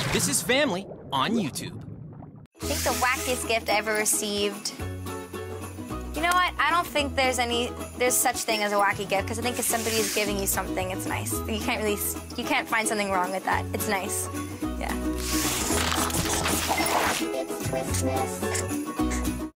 This is Family on YouTube. I think the wackiest gift I ever received. You know what? I don't think there's such thing as a wacky gift, because I think if somebody is giving you something, it's nice. You can't find something wrong with that. It's nice. Yeah. It's Twistmas.